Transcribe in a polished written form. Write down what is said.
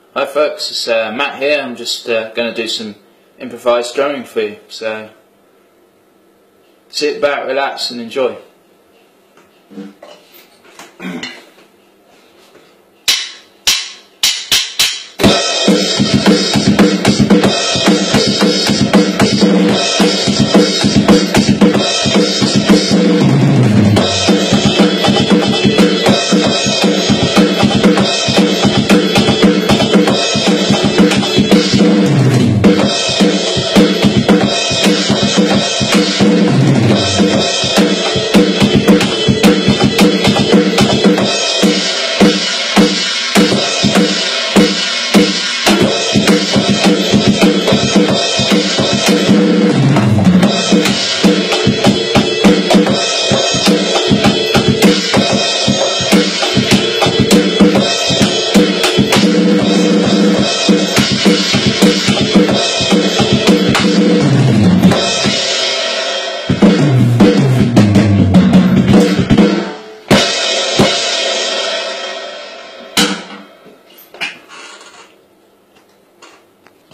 Hi folks, it's Matt here. I'm just going to do some improvised drumming for you, so sit back, relax and enjoy.